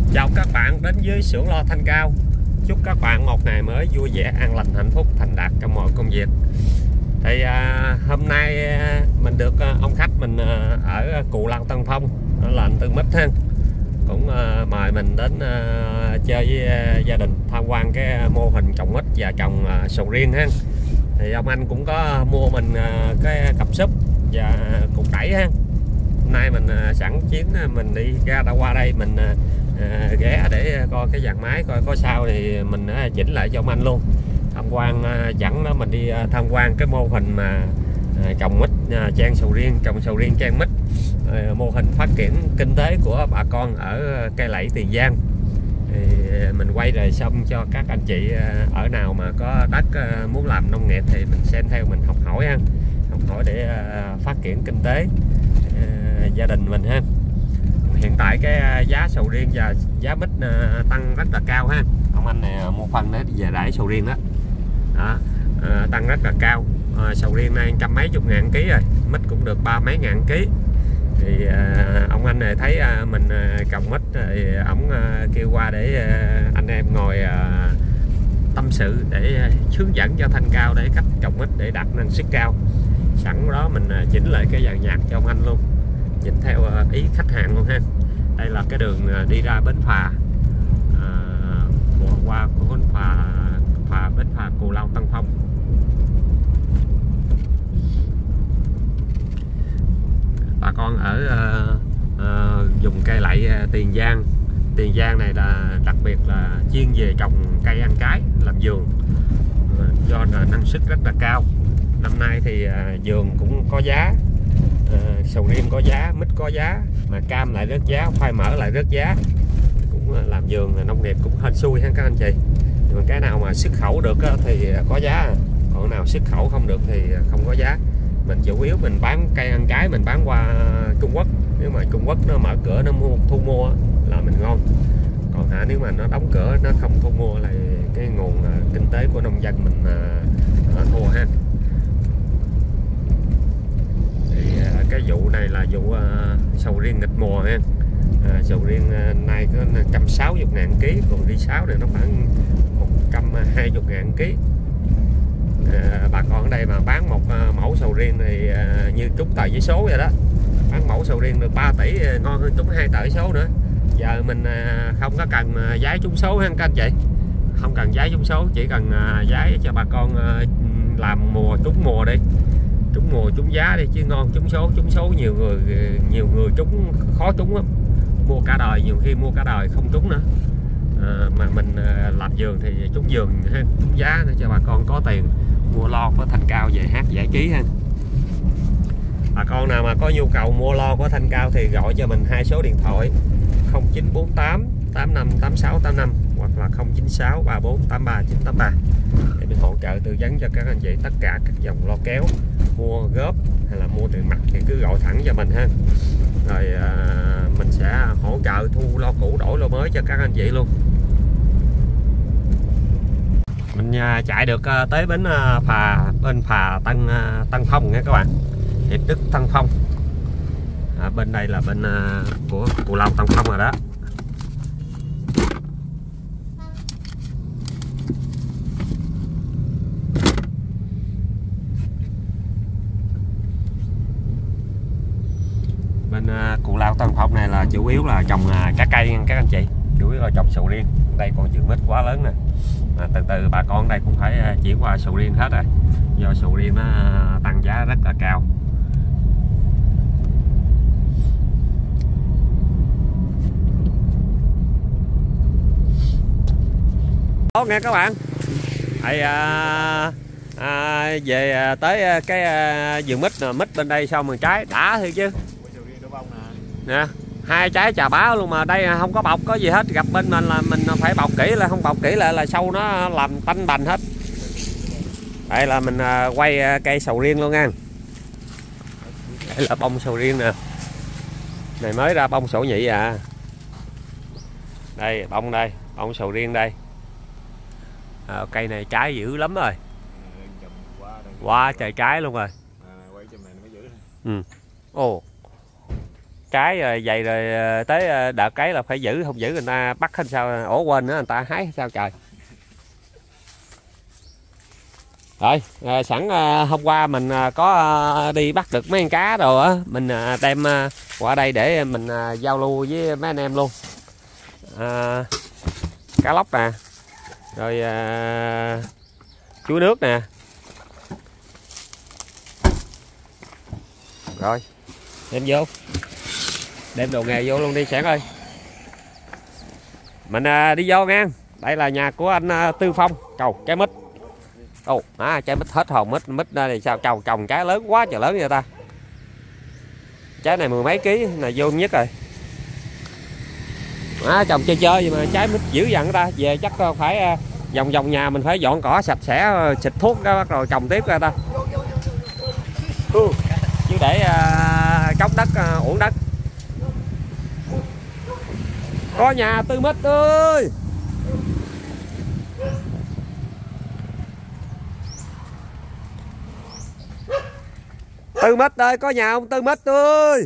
Chào các bạn đến với xưởng Lo Thanh Cao. Chúc các bạn một ngày mới vui vẻ, an lành, hạnh phúc, thành đạt trong mọi công việc. Thì hôm nay mình được ông khách mình ở Cù Lao Tân Phong, đó là anh Tư Mít ha, cũng mời mình đến chơi với gia đình, tham quan cái mô hình trồng mít và trồng sầu riêng ha. Thì ông anh cũng có mua mình cái cặp súp và cục đẩy ha. Hôm nay mình sẵn chuyến mình đi ra qua đây mình ghé để coi cái dàn máy, coi có sao thì mình chỉnh lại cho ông anh luôn. Tham quan dẫn đó mình đi tham quan cái mô hình mà trồng mít trang sầu riêng, trồng sầu riêng trang mít, mô hình phát triển kinh tế của bà con ở Cây Lậy, Tiền Giang. Thì mình quay rồi xong cho các anh chị ở nào mà có đất muốn làm nông nghiệp thì mình xem theo, mình học hỏi ha, học hỏi để phát triển kinh tế gia đình mình ha. Hiện tại cái giá sầu riêng và giá mít tăng rất là cao ha. Ông anh này mua phân để về rải sầu riêng đó, tăng rất là cao. Sầu riêng nay trăm mấy chục ngàn ký rồi, mít cũng được ba mấy ngàn ký. Thì ông anh này thấy mình trồng mít thì ổng kêu qua để anh em ngồi tâm sự để hướng dẫn cho Thanh Cao để cách trồng mít để đạt năng suất cao. Sẵn đó mình chỉnh lại cái dàn nhạc cho ông anh luôn, chỉnh theo ý khách hàng luôn ha. Đây là cái đường đi ra Bến Phà, qua của Bến Phà Cù Lao Tân Phong. Bà con ở vùng Cây Lậy, Tiền Giang. Tiền Giang này là đặc biệt là chuyên về trồng cây ăn trái, làm vườn, do là năng suất rất là cao. Năm nay thì vườn cũng có giá, sầu riêng có giá, mít có giá, mà cam lại rớt giá, khoai mỡ lại rớt giá. Cũng làm vườn nông nghiệp cũng hên xui ha các anh chị. Nhưng mà cái nào mà xuất khẩu được thì có giá, còn nào xuất khẩu không được thì không có giá. Mình chủ yếu mình bán cây ăn trái, mình bán qua Trung Quốc. Nếu mà Trung Quốc nó mở cửa nó thu mua là mình ngon. Còn nếu mà nó đóng cửa, nó không thu mua là cái nguồn kinh tế của nông dân mình thua ha. Thì cái vụ này là vụ sầu riêng nghịch mùa ha. Sầu riêng nay có 160.000 kg, còn đi 6 này nó khoảng 120.000 kg. Bà con ở đây mà bán một mẫu sầu riêng thì như trúng tờ giấy số vậy đó, bán mẫu sầu riêng được 3 tỷ, ngon hơn trúng 2 tờ số nữa. Giờ mình không có cần giấy trúng số ha các anh chị, không cần giấy trúng số, chỉ cần giấy cho bà con làm trúng mùa đi, trúng mùa trúng giá đi, chứ ngon trúng số nhiều người trúng khó trúng lắm, mua cả đời, nhiều khi mua cả đời không trúng nữa. Mà mình làm vườn thì trúng vườn ha, trúng giá để cho bà con có tiền mua lo của Thanh Cao về hát giải trí ha. Bà con nào mà có nhu cầu mua lo của Thanh Cao thì gọi cho mình 2 số điện thoại 0948 858685 hoặc là 096 3483 983 để mình hỗ trợ tư vấn cho các anh chị tất cả các dòng lo kéo, mua góp hay là mua tiền mặt thì cứ gọi thẳng cho mình ha. Rồi mình sẽ hỗ trợ thu lo cũ đổi lo mới cho các anh chị luôn. Mình chạy được tới bến phà Tân Phong nha các bạn, Hiệp Đức Tân Phong. Bên đây là bên của Cù Lao Tân Phong rồi đó. Bên Cù Lao Tân Phong này là chủ yếu là trồng trái cây các anh chị, chủ yếu là trồng sầu riêng. Đây còn vườn mít quá lớn nè, từ từ bà con đây cũng phải chuyển qua sầu riêng hết rồi, do sầu riêng nó tăng giá rất là cao. Tốt nghe các bạn. Thì về tới cái vườn mít bên đây xong rồi trái đã thôi chứ nè, 2 trái chà bá luôn mà đây không có bọc có gì hết. Gặp bên mình là mình phải bọc kỹ, là không bọc kỹ là sâu nó làm tanh bành hết. Đây là mình quay cây sầu riêng luôn nha. Đây là bông sầu riêng nè, này mới ra bông sổ nhị à. Đây bông, đây bông sầu riêng đây. Cây này trái dữ lắm rồi, quá trời trái luôn rồi. Ồ cái rồi vậy rồi tới đợt cái là phải giữ, không giữ người ta bắt hết sao, ổ quên nữa người ta hái sao trời. Rồi sẵn hôm qua mình có đi bắt được mấy con cá rồi á, mình đem qua đây để mình giao lưu với mấy anh em luôn. Cá lóc nè, rồi chuối nước nè. Rồi đem vô, đem đồ nghề vô luôn đi Sản ơi. Mình đi vô nha. Đây là nhà của anh Tư Phong, cầu trái mít. Ồ, trái mít hết hồn, mít này sao trồng trái lớn quá trời lớn vậy ta. Trái này mười mấy ký là vô nhất rồi. Trồng chơi mà trái mít dữ dằn ta. Về chắc phải vòng nhà mình phải dọn cỏ sạch sẽ, xịt thuốc đó, bắt đầu trồng tiếp ra ta. Chứ để cống đất uổng đất. Có nhà Tư Mít ơi. Tư Mít ơi, có nhà ông Tư Mít ơi.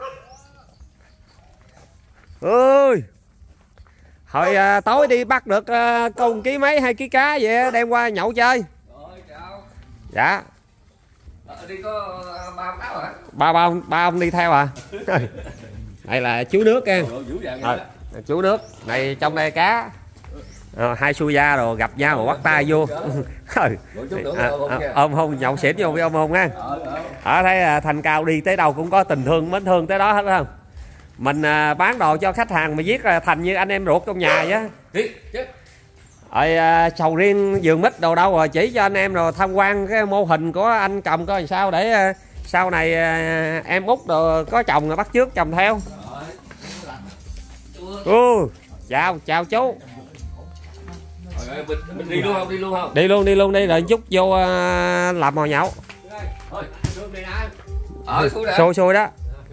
Ơi. Hồi tối đi bắt được con ký mấy 2 ký cá vậy đem qua nhậu chơi. Rồi, chào. Dạ. Đi có 3 cá hả? Ba ông đi theo à? Đây là chú nước em. Chú nước. Này trong đây cá. Hai xu da rồi gặp nhau rồi bắt tay vô. Ôm hôn nhậu xỉn vô với ôm hôn nha. Ở thấy Thành Cao đi tới đâu cũng có tình thương mến thương tới đó hết không? Mình bán đồ cho khách hàng mà viết Thành như anh em ruột trong nhà vậy. Rồi sầu riêng vườn mít đồ đâu rồi, chỉ cho anh em rồi tham quan cái mô hình của anh trồng coi làm sao để sau này em út đồ có trồng rồi bắt chước trồng theo. Chào chú. Mình đi luôn không? Đi luôn đi rồi chút vô làm mồi nhậu. Xôi đó.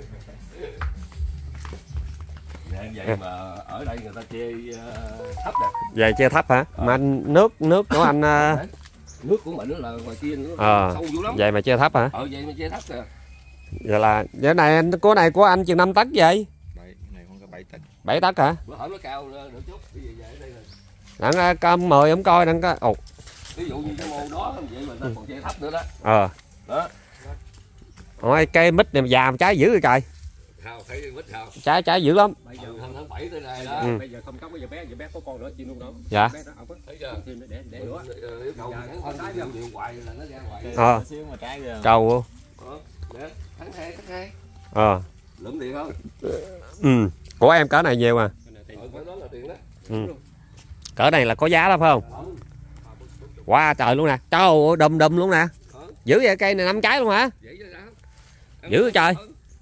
Vậy mà ở đây người ta chê thấp nè. Về chê thấp hả? Mà anh nước của anh nước của mình là ngoài kia nó sâu dữ lắm. Vậy mà chê thấp hả? Vậy mà chê thấp kìa. Vậy là cái này của anh chừng 5 tấc vậy? Này con có 7 tấc. 7 tấc hả? Bữa hổm nó cao được chút, bây giờ về đây rồi. Đặng cơm mời ông coi đặng có. Ồ. Ví dụ như cái mô đó vậy mà ta còn chê thấp nữa đó. Đó. Ôi cây mít này già trái dữ rồi trời. Không, thấy mít không? Trái dữ lắm. Bây giờ tháng 7 tới đây đó. Bây giờ không có bây giờ bé có con nữa chim luôn đó. Dạ. Bé nó không Thấy chưa? chim để nữa. Yêu cầu con trái nhiều hoài là nó ra hoài. Xíu mà trái Trâu luôn. Để tháng 2. Lụm tiền Ừ. không? Của em cỡ này nhiều à. Đó là tiền đó. Cỡ này là có giá lắm phải không? Wow trời luôn nè. Trời ơi đùm luôn nè. Dữ vậy, cây này 5 trái luôn hả? Dữ trời.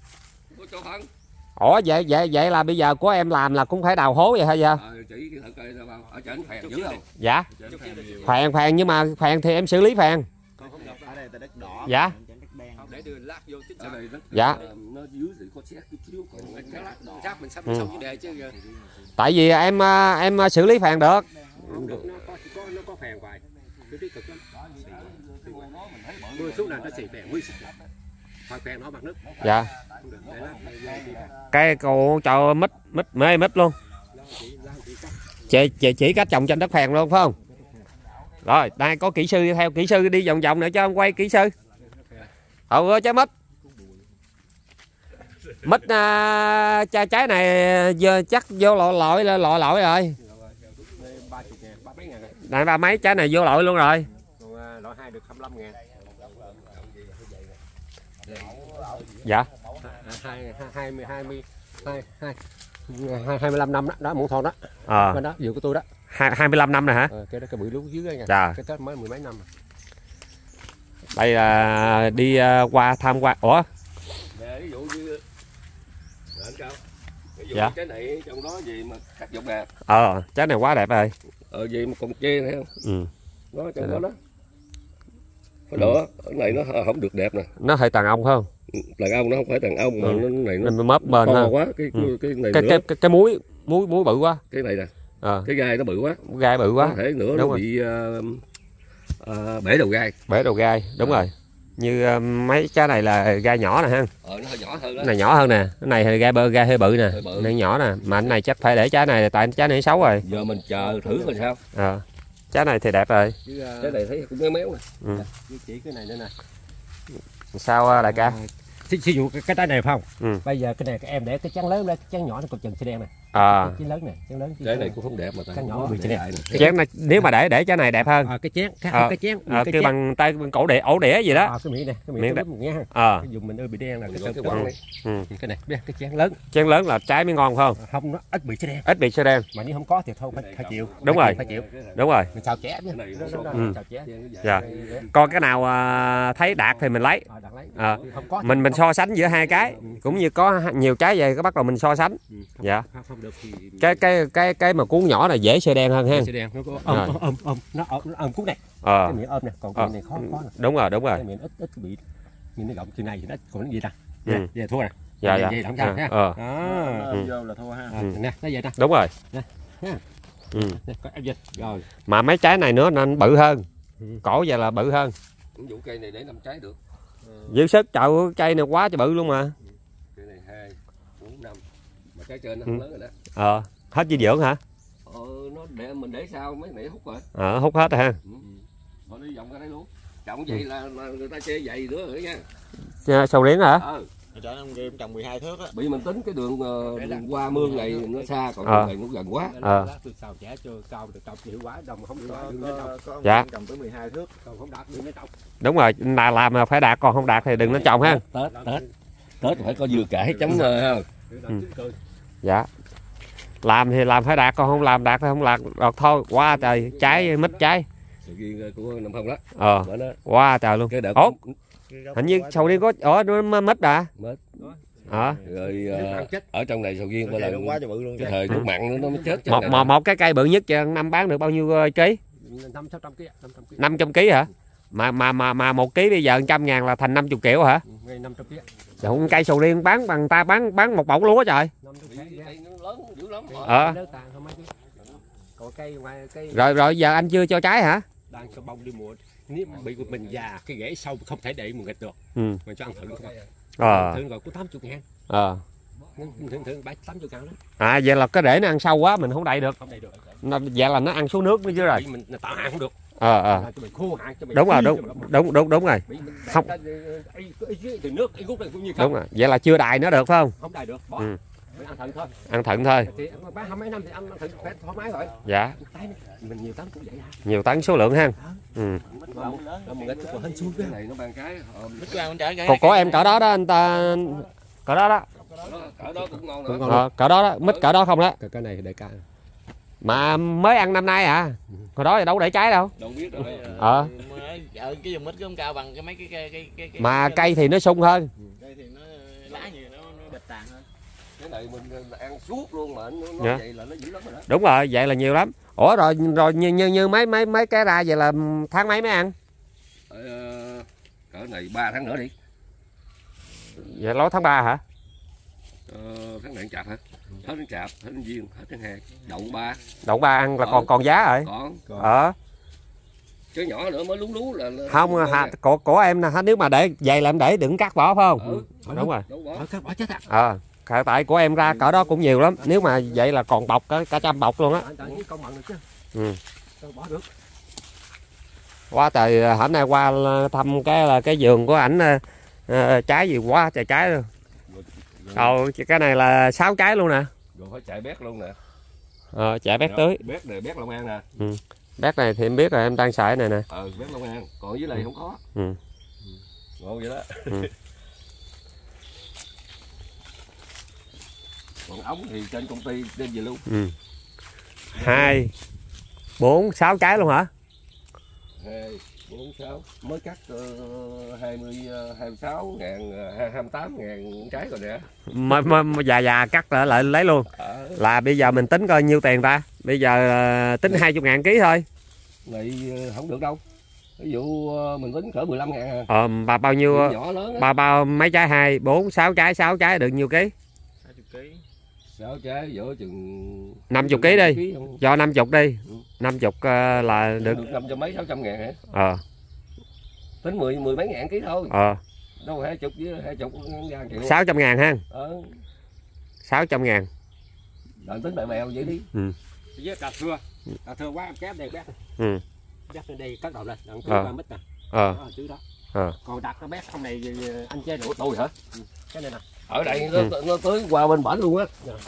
Ủa vậy là bây giờ của em làm là cũng phải đào hố vậy hay sao? Chỉ cái thử coi sao ở trển phèn dữ không? Dạ. Phèn nhưng mà phèn thì em xử lý phèn. ở đây đất đỏ. Dạ. Để đưa lát vô tích Ở đây đất dạ. Nó dưới thì có xét chút xíu còn cái lát đỏ. Chắc mình sắp xong vấn đề chứ. Tại vì em xử lý phèn được. Nó có phèn hoài. Cái tí cực lắm. Mưa xuống là nó xì phèn nguyên xịt. Hồi phèn nó bằng nước. Dạ. Cái cô cho mít mê mít luôn. Chị chỉ cách trồng trên đất phèn luôn phải không? Rồi, đây có kỹ sư theo kỹ sư đi vòng nữa cho ông quay kỹ sư. Trái mít. Mít trái này giờ chắc vô lội rồi. Này ba mấy trái này vô lội luôn rồi. Loại 2 được 25.000. Dạ. 25 năm đó muỗng thon đó. Bên đó vườn của tôi đó. 25 năm rồi hả? Cái đó cái bự lú dưới nha. Dạ. Cái Tết mới 10 mấy năm. Đây là đi qua tham quan. Ủa? Ví dụ như anh Cao. Ví dụ dạ. cái này trong đó gì mà khắc dục đẹp. Trái này quá đẹp rồi. Gì mà còn chê thấy không? Ừ. Nó trong đó đó. Cái đó, cái này nó không được đẹp nè. Nó hơi tàn ông phải không? Đàn ông nó không phải đàn ông mà nó này nó mớp bên to ha. quá cái này cái muối bự quá. cái này nè. Cái gai nó bự quá. Gai bự quá. Có thể nữa nó bị bể đầu gai. Bể đầu gai, đúng rồi. Như mấy trái này là gai nhỏ nè ha. Nó hơi nhỏ hơn đó. Này nhỏ hơn nè, cái này thì gai hơi bự nè, Hơi bự. này nhỏ nè, mà cái này chắc phải để trái này tại trái này xấu rồi. Giờ mình chờ thử coi sao. Trái này thì đẹp rồi. Trái này thấy cũng méo méo nè. Chỉ cái này nữa nè. Sao đại ca? Ví dụ cái trái này phải không? Ừ. Bây giờ cái này các em để cái trắng lớn lên, cái trắng nhỏ nó còn chừng xi đen này. Cái lớn này, trắng lớn. Trái này cũng không đẹp mà trắng nhỏ bị xi đen. Chén này nếu mà để trái này đẹp hơn. Cái chén, cái chén, cái bằng tay bằng cổ đĩa ổ đĩa gì đó. Cái miệng này, cái miệng miệng đó nha. Cái dùng mình bị đen là cái quăng này. Cái này, cái chén lớn. Chén lớn là trái mới ngon phải không? Không, nó ít bị xi đen. Ít bị xi đen. Mà nếu không có thì thôi phải chịu. Đúng rồi. Phải chịu. Đúng rồi. Mình xào chẻ nhá. Xào chẻ. Dạ. Còn cái nào thấy đạt thì mình lấy. Không có. Mình so sánh giữa hai cái, cũng như có nhiều trái về cái bắt đầu mình so sánh. Dạ. Không được thì Cái mà cuốn nhỏ này dễ xi đen hơn ha. xi đen nó ôm cuốn này. Cái miệng ôm nè, còn cái này khó nè. Đúng rồi. Cái miệng ít bị nhìn nó gọng chừng này thì nó còn cái gì ta? Về thua nè. Dạ. Vậy không sao ha. Vô là thua ha. Nè, nó vậy nè. Đúng rồi. Rồi. Mà mấy trái này nữa nên bự hơn. Cổ vậy là bự hơn. Vụ cây này để 5 trái được. Dư sức trời ơi, cây này quá trời bự luôn mà. Cây này 2, 4, 5. Mà trái trên nó không lớn rồi đó. Hết dinh dưỡng hả? Nó để mình để sao mấy nãy hút rồi. Hút hết rồi ha. Thôi đi vòng ra đây luôn. Trồng vậy là người ta chê dày nữa rồi nha. Sầu riêng hả? Cho nó em trồng 12 thước á. Bị mình tính cái đường qua mương này nó xa, còn đường này nó gần quá. Tôi xào chẻ chưa cao được trồng hiệu quả đồng không Có dạ. trồng tới 12 thước. còn không đạt đừng nó trồng. Đúng rồi, là làm mà phải đạt, còn không đạt thì đừng nó trồng ha. Tết phải có dừa cải chấm ha. Dạ. Làm thì làm phải đạt, còn không làm đạt thì không đạt được thôi. Quá trời trái mít trái. Sầu riêng của Nam Phong đó. Quá trời luôn. Ủa, hình như sầu riêng có nó mít à? Mít. Rồi ở trong này sầu riêng Cái quá trời bự luôn. cái thời nước mặn nữa nó mới chết. Một cái cây bự nhất năm bán được bao nhiêu ký? 500 kg. 500 kg hả? Mà 1 ký bây giờ 100.000 là thành 50 triệu hả? 500 kg. Trời, cây sầu riêng bán bằng ta bán một bọc lúa trời. Rồi giờ anh chưa cho trái hả? Đang cho bông đi mua. Nếu mà bị mình già cái rễ sâu không thể để một nghịch được. Mình cho ăn thử coi. Thử rồi có 80.000. Thử 80.000 đó. Vậy là cái rễ nó ăn sâu quá mình không đậy được. Không đậy được. Vậy là nó ăn xuống nước nữa chứ rồi. Mình tạo hạt không được. Đúng rồi, đúng rồi. Không. Nước rút này cũng như đúng rồi. Vậy là chưa đài nó được phải không? Không đài được. Bỏ. Mình ăn thận thôi. Ăn thận thôi. Thì bán mấy năm thì ăn thận phải thoải mái rồi. Dạ. Mình nhiều tấn cũng vậy ha. Nhiều tấn số lượng ha. Còn có em cỡ đó đó anh ta, cỡ đó đó. Cỡ đó cũng ngon. Cỡ đó đó, mít cỡ đó không đó. Cái này để ca. Mà mới ăn năm nay à. Hồi đó thì đâu để trái đâu. Đâu biết rồi. Ở cái vùng mít cũng cao bằng cái mấy cái mà cây thì nó sung hơn. Cây thì nó lá nhiều nó bịch tàn hơn. Cái này mình ăn suốt luôn mà nó vậy là nó dữ lắm rồi đó. Đúng rồi, vậy là nhiều lắm. Ủa rồi như mấy cái ra vậy là tháng mấy mới ăn? Cỡ này 3 tháng nữa đi. Vậy lối tháng 3 hả? Tháng này Chạp hả? Hết tháng Chạp, hết tháng Giêng, hết tháng 2, Đậu 3. Đậu 3 ăn là còn giá rồi. Còn. Cái nhỏ nữa mới lú là không của em nè, nếu mà để vậy là em để đừng cắt bỏ phải không? Đúng rồi. Bỏ chết à. Tại của em ra cỡ đó cũng nhiều lắm, nếu mà vậy là còn bọc cả 100 bọc luôn á. Bỏ được. Quá trời, hôm nay qua thăm cái vườn của ảnh, trái gì quá trời trái luôn. Cái này là 6 trái luôn nè. Rồi phải chạy bét luôn nè. Chạy bét tưới. Bét này bét Long An nè. Bét này thì em biết rồi, em đang xài này nè. Bét Long An, còn dưới này không có. Ngon vậy đó. Còn ống thì trên công ty đem về luôn. 2, 4, 6 trái luôn hả? 2, 4, 6 mới cắt 26 ngàn, 28 ngàn trái rồi nè. Già cắt lại lấy luôn. Là bây giờ mình tính coi nhiêu tiền ta? Bây giờ tính 20.000 ký thôi. Này không được đâu. Ví dụ mình tính cỡ 15 ngàn. Bà bao nhiêu? Nhỏ lớn bao mấy trái? 2, 4, 6 trái được nhiêu ký? 20 kg. 6 trái giữa chừng 50 kg đi. Do 50 đi. 50 là được 500 mấy 600 ngàn hả? tính mười mấy ngàn ký thôi. Đâu 20 với 20 triệu. 600 ngàn ha. 600 ngàn. Đợi tính bèo vậy đi. Với cà thưa quá em kéo đây bét. Bét lên đây cắt đầu lên, đặng cứ 3 mít nè. Chứ đó. Còn đặt nó bét không này anh chơi đủ tôi hả? Cái này nè. Ở đây nó tới qua bên bển luôn á.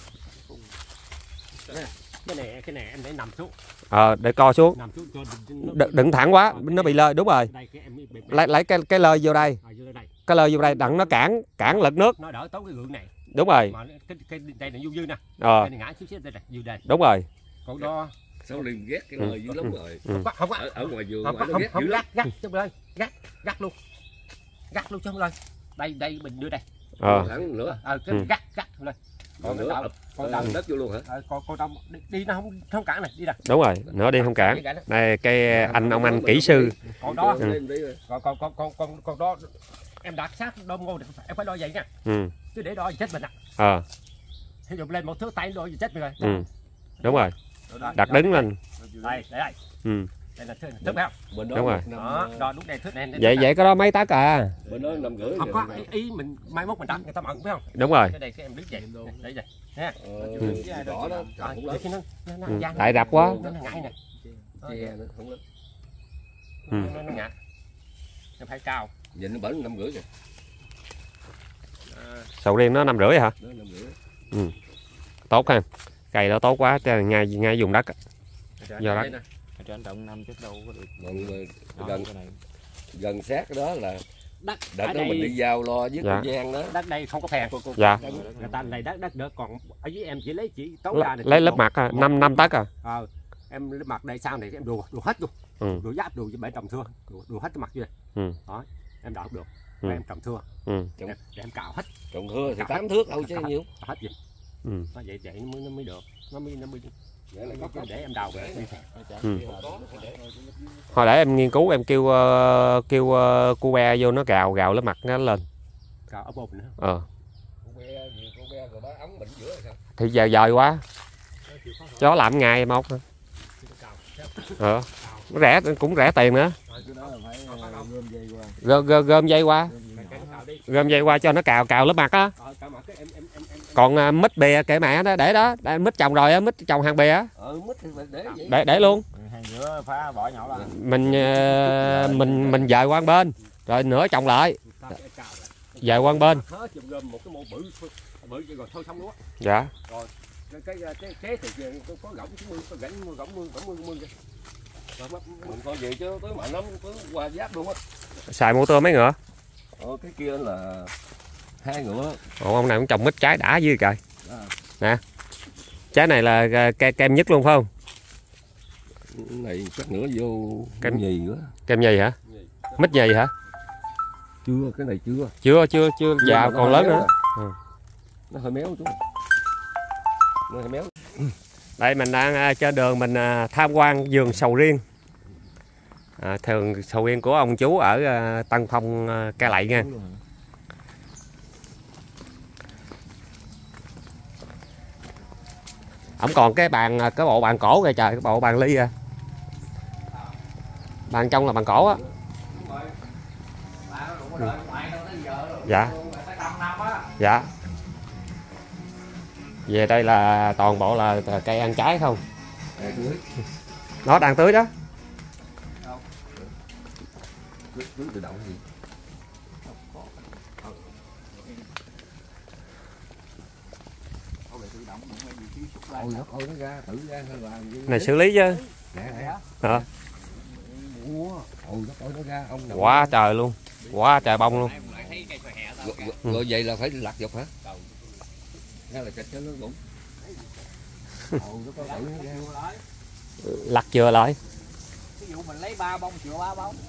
Cái này em để nằm xuống. Để co xuống. Nằm xuống đừng thẳng quá, nó bị lơi. Đúng rồi. Lấy cái lơi vô đây. Cái lơi vô đây đặng nó cản lực nước. Nó đỡ tốn cái gượng này. Đúng rồi. Mà cái đây là dư nè. Cái này ngã xíu đây này, dư đây. Đúng rồi. Còn đo Sao liền ghét cái lời dữ lắm rồi. Không có. Ở ngoài vườn không gắt chung lên. Gắt luôn. Gắt luôn chứ không lên. Đây mình đưa đây. Thẳng nữa. Cái gắt lên. Còn nữa còn đất vô luôn hả? Con đông đi nó không cản này, đi nè. Đúng rồi, nữa đi không cản. Này cái ông anh kỹ sư. Còn đó. Còn đó em đặt sát đom ngô em phải đo vậy nha. Chứ để đo chết mình ạ. Ví dụ lên một thước tay đo chết mình rồi. Đúng rồi. Đặt đứng lên. Đây. Đây là thước không? Đúng rồi. Đó, đo đúng đây thước này. Vậy cái đó mấy tấc à? Bên đó 5,5. Không có ý mình mai mốt mình đặt người ta mận phải không? Đúng rồi. Cái đây cái em đứng vậy. Để vậy. Nha. Đỏ đó. Tại rập quá. Nó ngại nè. Nó ngại. Em phải cao. Vậy nó bển 5,5 kìa. Sầu riêng nó 5,5 hả? Tốt ha. Cây đó tốt quá, ngay dùng đất. Do đất. Trên động 5 chứ đâu có được. Gần sát cái đó là đất đó mình đi vào lo với con Giang đó. Đất đây không có phèn. Dạ. Người ta này đất được, còn ở dưới em chỉ lấy tối đa lấy lớp mặt 5 tấc à. Em lớp mặt đây sau này em đùa hết luôn. Đùa giáp đùa với bể trồng thưa, đùa hết cái mặt dưới. Đó, em đào được. Em trồng thưa. Để em cào hết. Trồng thưa thì 8 thước thôi chứ nhiêu. Hết gì. Nó vậy nó mới được. Nó mới để em đào về. Hồi để em nghiên cứu em kêu cu be vô nó gào lớp mặt nó lên. Gào ốp nữa. Thì giờ dời quá. Chó làm ngày một. Nó rẻ, cũng rẻ tiền nữa. Gom dây qua. Gom dây qua cho nó cào lớp mặt á. Còn mít bìa kệ mẹ đó, để đó, mít trồng rồi á, mít trồng hàng bìa á. Để luôn. Hàng giữa phá bỏ nhỏ ra. Mình dời qua bên, rồi nửa trồng lại. Dời qua bên. Dạ. Cái kế thì có gỗng 90, có gỗng 10. Mình coi gì chứ tới mạnh lắm, tới qua giáp luôn á. Xài motor mấy ngựa? Cái kia là 2 ngựa. Ông này cũng trồng mít trái đã dữ trời. Nè. Trái này là kem nhất luôn phải không? Cái này chắc nữa vô kem nhì nữa. Kem nhì hả? Mít nhì hả? Chưa, cái này chưa. Chưa già còn lớn nữa. Nó hơi méo chút. Nó hơi méo. Đây mình đang trên đường mình tham quan vườn sầu riêng. Thường sầu riêng của ông chú ở Tân Phong Cai Lậy nha. Ổng còn cái bộ bàn cổ kìa trời, cái bộ bàn ly kìa. Bàn trong là bàn cổ á. Dạ. Dạ. Về đây là toàn bộ là cây ăn trái không? Nó đang tưới đó. Tưới tự động gì? Ôi nó ra, tự ra thôi làm. Này xử lý chứ. Hả? Nó ra ông. Quá trời luôn. Quá trời bông luôn. Rồi vậy là phải lặt dọc hả? Hay là chặt cho nó cũng. Lặt chừa lại. Ví dụ mình lấy 3 bông chừa 3 bông.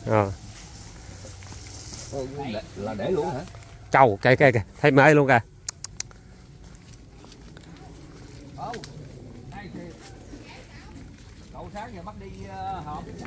Là để luôn hả? Trầu cây kìa, thấy mê luôn kìa. Cậu sáng giờ bắt đi họp xã.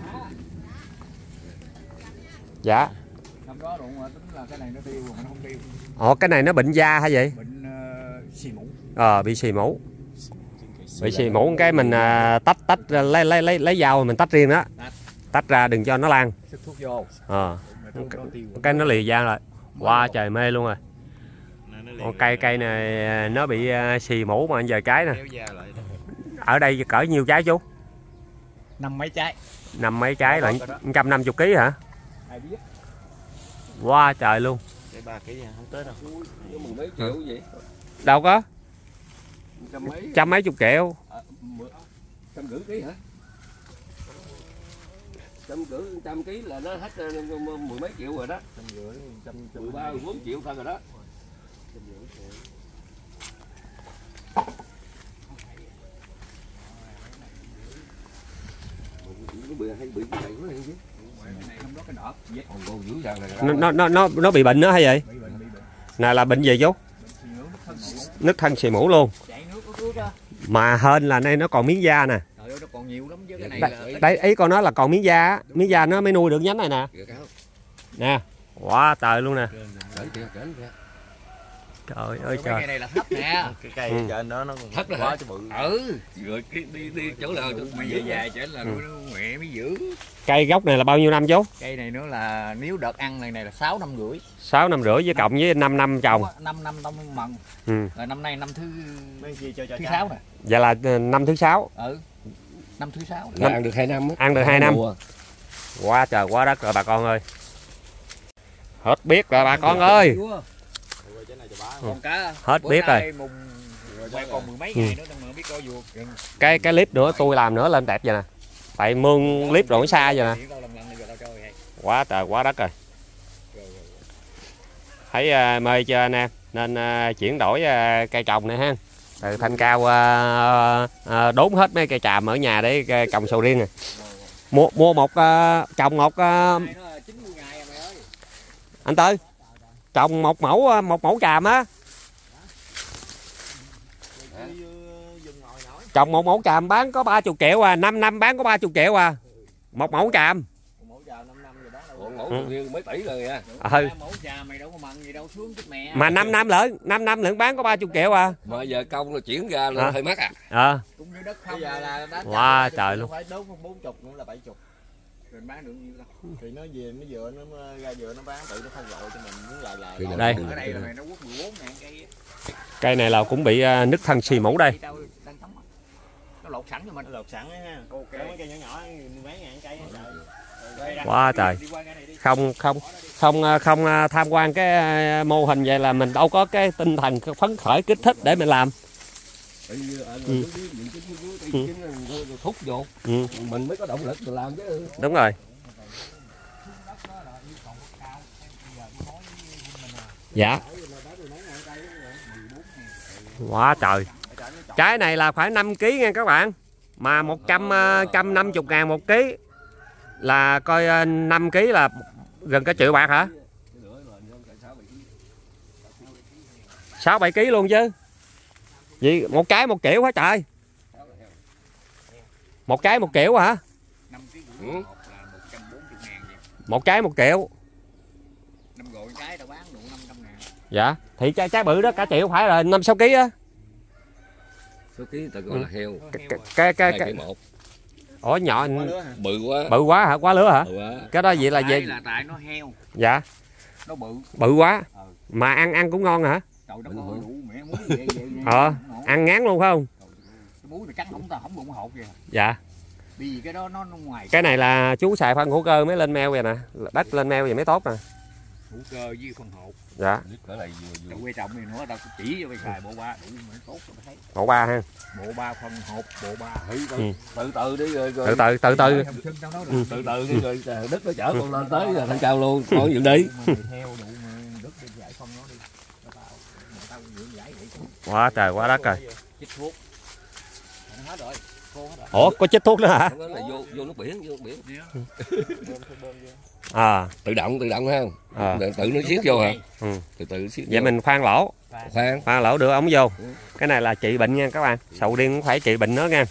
Dạ. Năm đó ruộng tính là cái này nó tiêu mà nó không tiêu. Cái này nó bệnh da hay vậy? Bệnh xì mũ. Bị xì mũ. Bị xì mũ cái mình tách lấy dao mình tách riêng đó. Tách ra đừng cho nó lan. Sức thuốc vô. Cái nó lìa da rồi. Wow, trời mê luôn rồi. Con cây này nó bị xì mũ mà giờ trái nè. Ở đây cỡ nhiêu trái chú? 5 mấy trái. 5 mấy trái là 150 kg hả? Wow, trời luôn. Cái 3 kg không tới đâu. Mười mấy triệu vậy? Đâu có. Trăm mấy chục triệu. 150 kg hả? 100 kg là nó hết mười mấy triệu rồi đó. 13, 14 triệu thôi rồi đó. Nó bị bệnh nữa hay vậy? Này là bệnh gì chú? Nứt thân xì mũ luôn. Mà hên là đây nó còn miếng da nè. Đấy, ý con nói là còn miếng da nó mới nuôi được nhánh này nè. Nè, quá trời luôn nè. Trời ơi trời. Cây này là thấp nè. Cái cây trên đó nó thấp quá chứ bự. Rồi đi chỗ nào mày về dài trở là nuôi mẹ mới giữ. Cây gốc này là bao nhiêu năm chú? Cây này nữa là nếu đợt ăn này là 6 năm rưỡi. 6 năm rưỡi với cộng với 5 năm trồng. 5 năm tông mần. Rồi năm nay năm thứ 6 nè. Vậy là năm thứ 6. Năm thứ 6. ăn được 2 năm á. Ăn được 2 năm. Quá trời quá đất rồi bà con ơi. Hết biết rồi bà con ơi. Hết biết rồi. Còn mười mấy ngày nữa mà biết coi vuột. Cái clip nữa tôi làm nữa lên đẹp vậy nè. Tại mương clip rồi xa vậy nè. Quá trời quá đất rồi. Thấy mê cho anh em nên chuyển đổi cây trồng này ha. Từ Thanh Cao đốn hết mấy cây tràm ở nhà để trồng sầu riêng này. Mua một trồng một anh Tư trồng một mẫu tràm á, trồng một mẫu tràm bán có 30 triệu à, 5 năm bán có 30 triệu à, một mẫu tràm. Mẫu mấy tỷ rồi nha. Mẫu tràm mày đâu có mặn gì đâu xuống chút mẹ. Mà 5 năm lận bán có 30 triệu à. Mà giờ công là chuyển ra là hơi mắc à. Cũng như đất không. Bây giờ là wow, trời luôn. Phải đốt 40 nữa là 70. Rồi bán được nhiêu đâu. Thì nó về nó dừa nó ra dừa nó bán tự nó không gọi cho mình muốn lại. Đây. Ở đây là mày nó quất 14 ngàn cây. Cây này là cũng bị nứt thân xì mũ đây. Nó lột sẵn cho mình. Lột sẵn ha. Ok. Mấy cây nhỏ mấy ngàn cây. Quá trời. Không tham quan cái mô hình vậy là mình đâu có cái tinh thần phấn khởi kích thích để mình làm. Thúc vô mình mới có động lực mình làm chứ. Đúng rồi. Dạ. Quá trời. Trái này là phải 5 kg nha các bạn. Mà 150.000 1 kg là coi 5 kg là gần cả triệu bạc hả? 6-7 kg luôn chứ. Vậy một trái 1 triệu hả trời? Một trái 1 triệu hả? Một trái 1 triệu. Dạ, thì trái bự đó cả triệu phải rồi, 5-6 kg á. 6 kg ta gọi là heo. Cái ủa nhỏ bự quá hả? Quá lứa hả? Cái đó vậy là gì? Là tại nó heo. Dạ. Nó bự quá. Mà ăn cũng ngon hả? Ăn ngán luôn phải không? Cái muối này cắn không bụng hột kìa. Dạ. Vì cái đó nó ngoài. Cái này là chú xài phân hữu cơ mới lên meo vậy nè, đất lên meo vậy mới tốt nè. Hữu cơ với phân hột. Dạ. Quan trọng thì nữa tao chỉ cho mày xài bộ 3 đủ mới tốt cho mày thấy. Bộ 3 ha. Bộ 3 phân hột, bộ 3. Từ từ đi rồi. Từ từ đi rồi đất nó chở con lên tới là Thanh Cao luôn, con dựng đi. Quá trời quá đất rồi. Chích thuốc. Hết rồi. Ủa có chích thuốc nữa hả? Vô nước biển. À, tự động ha. Tự nó xiết vô hả? Từ xiết. Vậy mình khoan lỗ. Khoan lỗ đưa ống vô. Cái này là trị bệnh nha các bạn. Sầu riêng cũng phải trị bệnh nữa nha.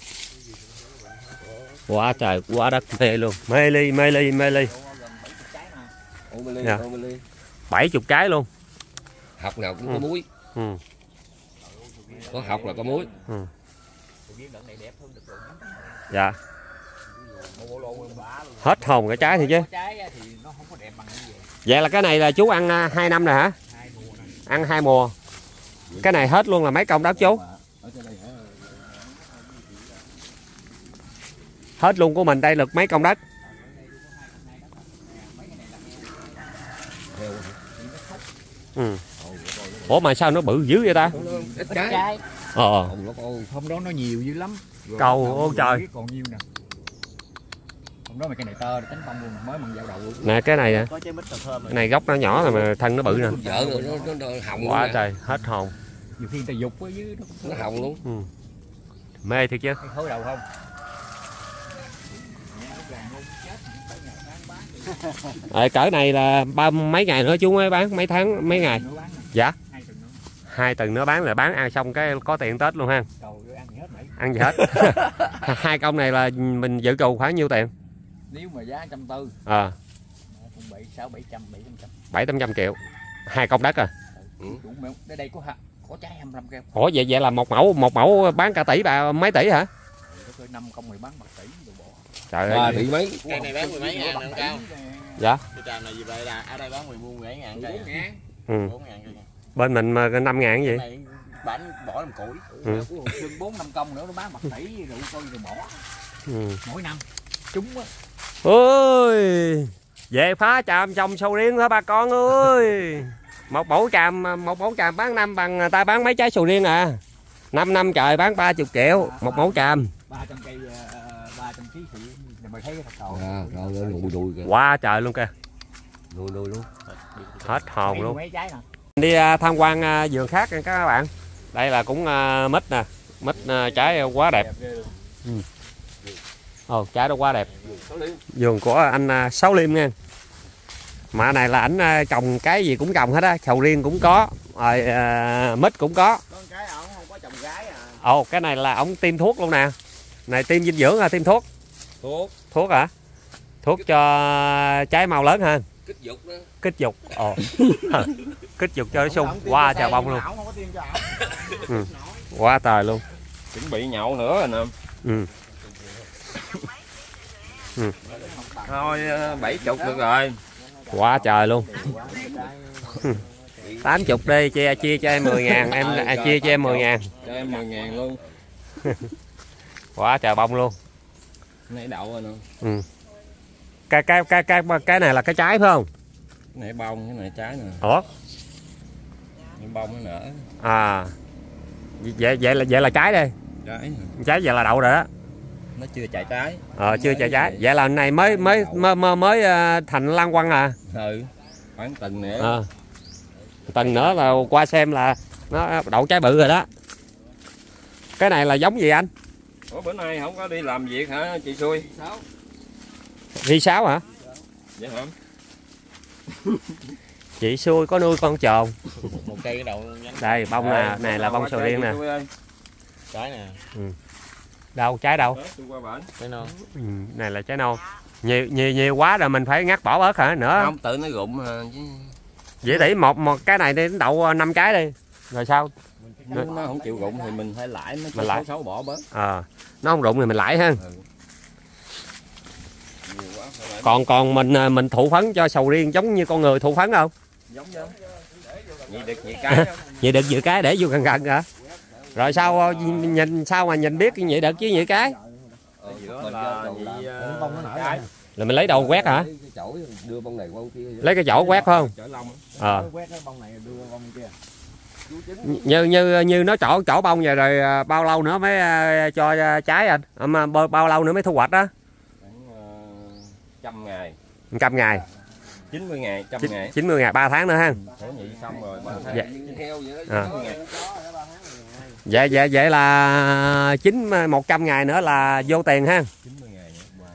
Quá trời quá đất mê luôn. Mê ly. 70 trái luôn. Học nào cũng có muối. Có học là có muối. Dạ. Hết hồn cái trái thì chứ. Vậy là cái này là chú ăn 2 năm rồi hả? Ăn 2 mùa. Cái này hết luôn là mấy công đất chú? Hết luôn của mình đây được mấy công đất? Ừ. Ủa mà sao nó bự dữ vậy ta? Ít trái. Hôm đó nó nhiều dữ lắm. Cầu ô trời. Còn nhiêu nè. Hôm đó mà cái này tơ đánh bông luôn, mới bằng dao đầu luôn. Nè cái này nè. Có trái mít tơ thơm. Cái này gốc nó nhỏ rồi mà thân nó bự nè. Vợ rồi nó hồng Quá trời, hết hồn. Nhiều khi người ta dục ở dưới nó hồng luôn. Ừ. Mê thiệt chứ. Khối đầu không? Cỡ này là mấy ngày nữa chú mới bán, mấy tháng, mấy ngày? Dạ. 2 tuần nữa bán, là bán ăn xong cái có tiền Tết luôn ha. Ăn gì hết. 2 công này là mình dự trù khoảng nhiêu tiền? Nếu mà giá 140. 700 triệu. 2 công đất à. Đây có trái 25 keo. Ủa vậy là một mẫu bán cả tỷ mấy tỷ hả? 5 công người bán 1 tỷ đồ bỏ. Trời ơi. Tỷ mấy? Cây này bán 10 mấy ngàn nè Cao. Dạ. Cái tràm này gì vậy là ở đây bán 17 ngàn cây. 4 ngàn. Ừ. 4 ngàn cây. Bên mình mà 5 ngàn cái gì? Này bán bỏ làm củi. Ừ. 4-5 công nữa nó bán 1 tỷ rồi coi rồi bỏ. Ừ. Mỗi năm. Trúng á. Ôi. Về phá tràm trồng sầu riêng thôi bà con ơi. Một mẫu tràm bán năm bằng người ta bán mấy trái sầu riêng à. 5 năm trời bán 30 triệu một mẫu tràm. 300 cây 300 kg thì mày thấy thật cầu. Rồi nùi kìa. Quá trời luôn kìa. Nùi luôn. Hết hồn luôn. Mấy trái nè. Đi tham quan vườn khác nha các bạn. Đây là cũng mít nè, mít trái quá đẹp. Ừ. Ồ, trái đó quá đẹp. Vườn của anh Sáu Liêm nha. Mà này là ảnh trồng cái gì cũng trồng hết á, sầu riêng cũng có, rồi mít cũng có. Con cái ổng không có trồng gái à. Ồ, cái này là ổng tiêm thuốc luôn nè. Này tiêm dinh dưỡng à, tiêm thuốc. Thuốc hả? Thuốc cho trái mau lớn ha. Kích dục đó. Kích dục. Ồ. Kích dục cho nó sung. Quá trời bông luôn. Ừ. Quá trời luôn. Chuẩn bị nhậu nữa rồi nè. Ừ. Ừ. Thôi 70 được rồi. Quá trời luôn. 80 đi, chia cho em 10 ngàn, em chia cho em 10 ngàn. Cho em 10 ngàn luôn. Quá trời bông luôn. Này đậu rồi nè. Ừ. Cái này là cái trái phải không? Cái này bông, cái này trái nè. Ủa? Cái bông nó nở. À. Vậy là trái đi. Trái vậy là đậu rồi đó. Nó chưa chạy trái. Chưa chạy trái. Vậy là này mới thành lan quăng à? Ừ. Khoảng tuần nữa. Tuần nữa là qua xem là nó đậu trái bự rồi đó. Cái này là giống gì anh? Ủa bữa nay không có đi làm việc hả chị Xui? Ri 6 hả? Dạ hả? Chị Xui có nuôi con trồn. Một cây cái đầu đây bông này là bông sầu riêng nè. Trái nè. Ừ. Đâu trái đâu? Trái non. Ừ, này là trái non. Nhiều quá rồi mình phải ngắt bỏ bớt hả nữa? Không tự nó rụng chứ. Vậy thì một cái này đi đậu 5 trái đi. Rồi sao? Nó không chịu rụng thì mình phải lãi mấy cái xấu bỏ bớt. Nó không rụng thì mình lãi ha. Còn mình thụ phấn cho sầu riêng giống như con người thụ phấn không? Giống chứ. Vậy được vậy cái. Vậy được vậy cái để vô gần gần hả? Rồi sao sao mà nhìn biết vậy được chứ vậy cái? Là mình lấy đầu quét hả? Đưa bông này qua kia. Lấy cái chổi quét phải không? Như nó chổi bông vậy rồi bao lâu nữa mới cho trái anh? Bao lâu nữa mới thu hoạch đó? 100 ngày. 100 ngày. 90 ngày, 100 ngày. 90 ngày 3 tháng nữa ha. Xong rồi 3 tháng. Vậy là 100 ngày nữa là vô tiền ha. 90 ngày nữa.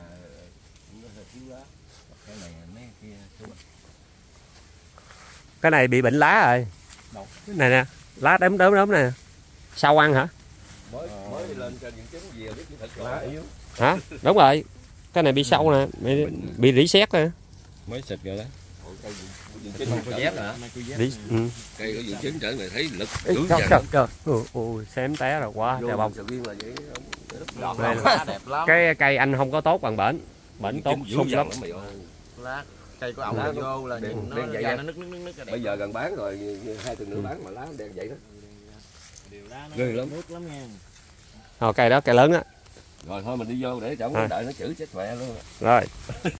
Cái này bị bệnh lá rồi. Cái này nè, lá đốm nè. Sao ăn hả? Mới lên trên những trứng gì biết thật lá yếu. Hả? Đúng rồi. Cái này bị sâu nè, bị rỉ sét nè. Mới xịt rồi đó. Không có dép hả? Cây có dưỡng trứng trở này thấy lực. Trời. Ôi xém té rồi quá trời bông. Lá đẹp lắm. Cái cây anh không có tốt bằng bển. Bển tốt sung lắm. Lá cây của ông là vô là nhìn nó ra nó nứt. Bây giờ gần bán rồi, 2 tuần nữa bán mà lá đen vậy đó. Ghê lắm. Nước lắm nha. Cây đó cây lớn á. Rồi thôi mình đi vô để chổng đợi nó chữ chết mẹ luôn. Rồi.